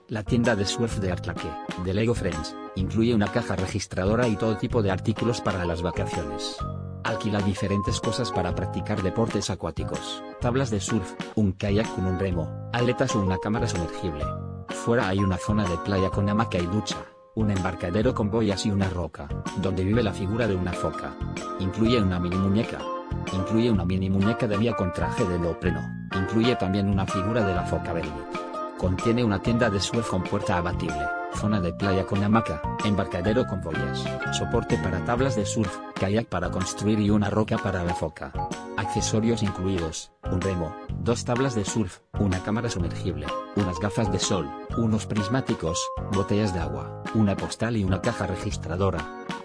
La tienda de surf de Artlaque, de Lego Friends, incluye una caja registradora y todo tipo de artículos para las vacaciones. Alquila diferentes cosas para practicar deportes acuáticos, tablas de surf, un kayak con un remo, aletas o una cámara sumergible. Fuera hay una zona de playa con hamaca y ducha, un embarcadero con boyas y una roca, donde vive la figura de una foca. Incluye una mini muñeca. Incluye una mini muñeca de Mia con traje de neopreno. Incluye también una figura de la foca Velvet. Contiene una tienda de surf con puerta abatible, zona de playa con hamaca, embarcadero con boyas, soporte para tablas de surf, kayak para construir y una roca para la foca. Accesorios incluidos, un remo, 2 tablas de surf, una cámara sumergible, unas gafas de sol, unos prismáticos, botellas de agua, una postal y una caja registradora.